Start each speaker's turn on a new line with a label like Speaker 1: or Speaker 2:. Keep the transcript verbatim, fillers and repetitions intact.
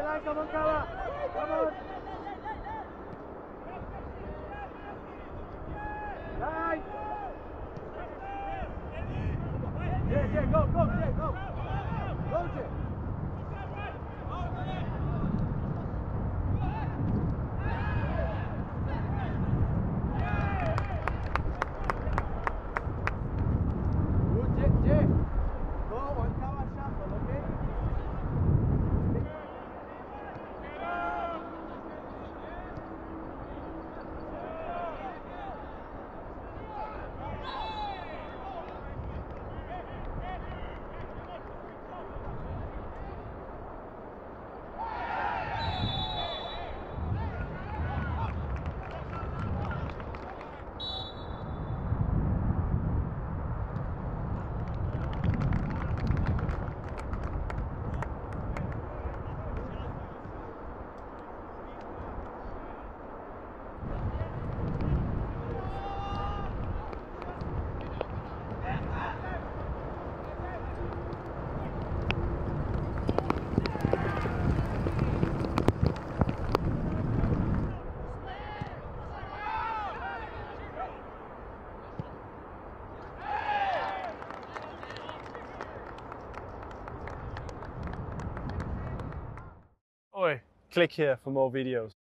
Speaker 1: the line, come on, Kawa. Come on. Line. Yeah, yeah, go, go, Jay, go. Go, Jay.
Speaker 2: Oi, click here for more videos.